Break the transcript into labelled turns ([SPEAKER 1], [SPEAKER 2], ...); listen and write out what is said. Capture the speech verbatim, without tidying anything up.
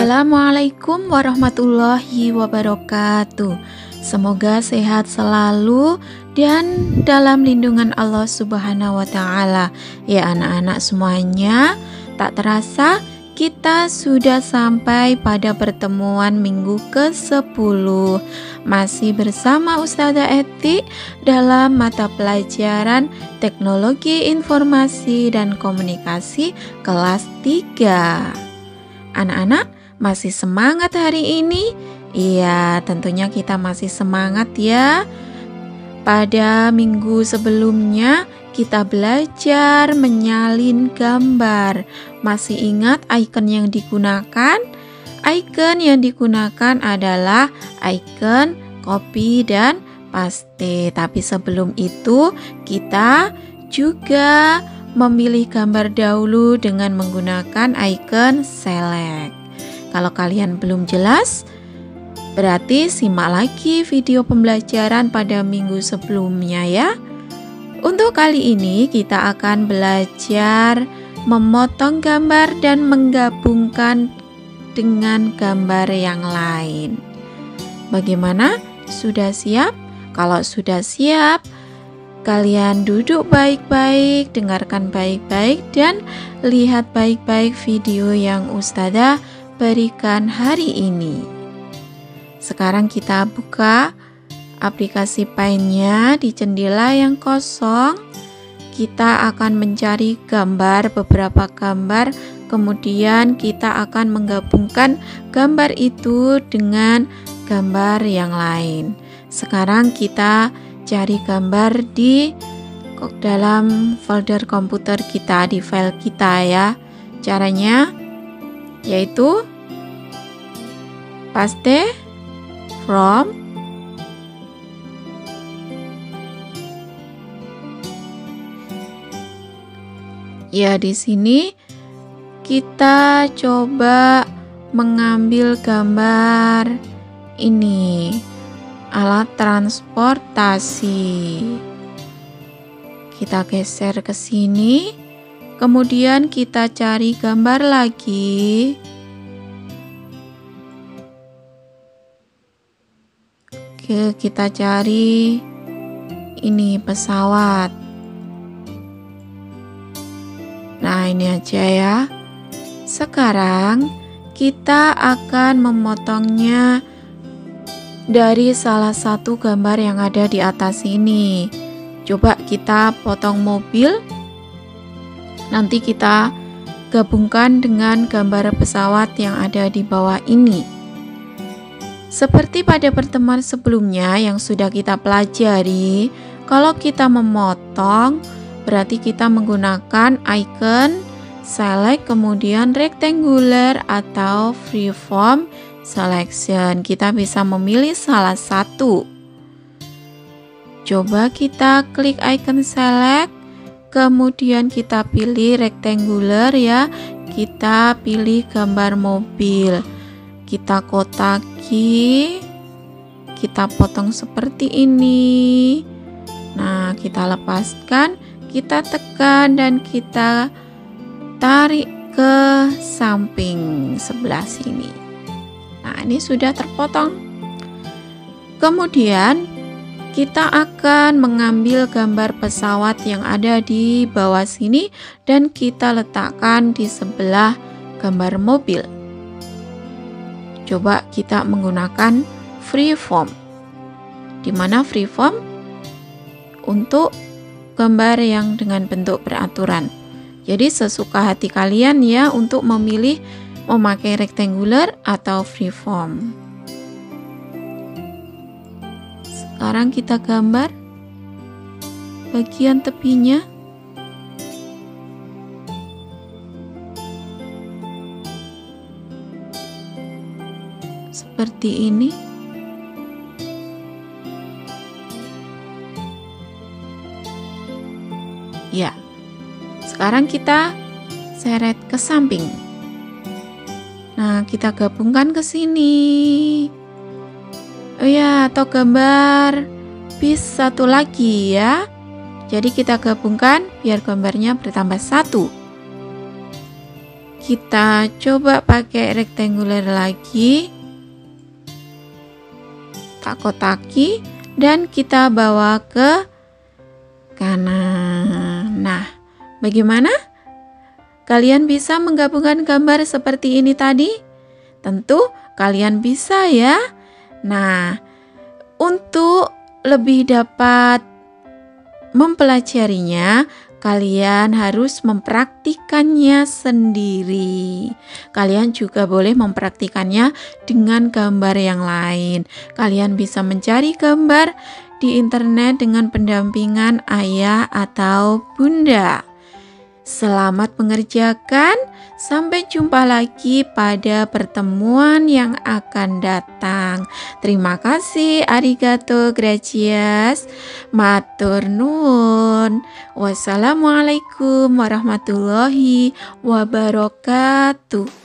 [SPEAKER 1] Assalamualaikum warahmatullahi wabarakatuh. Semoga sehat selalu dan dalam lindungan Allah Subhanahu wa Ta'ala. Ya anak-anak semuanya, tak terasa kita sudah sampai pada pertemuan minggu ke sepuluh. Masih bersama Ustazah Eti dalam mata pelajaran Teknologi Informasi dan Komunikasi kelas tiga. Anak-anak masih semangat hari ini? Iya, tentunya kita masih semangat ya. Pada minggu sebelumnya kita belajar menyalin gambar. Masih ingat icon yang digunakan? Icon yang digunakan adalah icon copy dan paste. Tapi sebelum itu kita juga memilih gambar dahulu dengan menggunakan icon select. Kalau kalian belum jelas, berarti simak lagi video pembelajaran pada minggu sebelumnya ya. Untuk kali ini kita akan belajar memotong gambar dan menggabungkan dengan gambar yang lain. Bagaimana? Sudah siap? Kalau sudah siap, kalian duduk baik-baik, dengarkan baik-baik, dan lihat baik-baik video yang Ustazah berikan hari ini. Sekarang kita buka aplikasi Paint-nya di jendela yang kosong. Kita akan mencari gambar, beberapa gambar, kemudian kita akan menggabungkan gambar itu dengan gambar yang lain. Sekarang kita cari gambar di dalam folder komputer kita, di file kita ya. Caranya yaitu paste from ya, di sini kita coba mengambil gambar ini, alat transportasi. Kita geser ke sini, kemudian kita cari gambar lagi. Oke, kita cari ini pesawat. Nah, ini aja ya. Sekarang kita akan memotongnya dari salah satu gambar yang ada di atas ini. Coba kita potong mobil. Nanti kita gabungkan dengan gambar pesawat yang ada di bawah ini. Seperti pada pertemuan sebelumnya yang sudah kita pelajari, kalau kita memotong berarti kita menggunakan icon select kemudian rectangular atau freeform selection. Kita bisa memilih salah satu. Coba kita klik icon select, kemudian kita pilih rectangular ya. Kita pilih gambar mobil. Kita kotaki. Kita potong seperti ini. Nah, kita lepaskan, kita tekan dan kita tarik ke samping sebelah sini. Nah, ini sudah terpotong. Kemudian kita akan mengambil gambar pesawat yang ada di bawah sini dan kita letakkan di sebelah gambar mobil. Coba kita menggunakan freeform. Di mana freeform? Untuk gambar yang dengan bentuk beraturan. Jadi sesuka hati kalian ya untuk memilih memakai rectangular atau freeform. Sekarang kita gambar bagian tepinya. Seperti ini. Ya. Sekarang kita seret ke samping. Nah, kita gabungkan ke sini. Oh ya, atau gambar bis satu lagi ya. Jadi kita gabungkan biar gambarnya bertambah satu. Kita coba pakai rectangular lagi. Tak kotaki dan kita bawa ke kanan. Nah, bagaimana? Kalian bisa menggabungkan gambar seperti ini tadi? Tentu kalian bisa ya. Nah, untuk lebih dapat mempelajarinya, kalian harus mempraktikannya sendiri. Kalian juga boleh mempraktikannya dengan gambar yang lain. Kalian bisa mencari gambar di internet dengan pendampingan ayah atau bunda. Selamat mengerjakan. Sampai jumpa lagi pada pertemuan yang akan datang. Terima kasih, arigato, gracias, matur nuwun. Wassalamualaikum warahmatullahi wabarakatuh.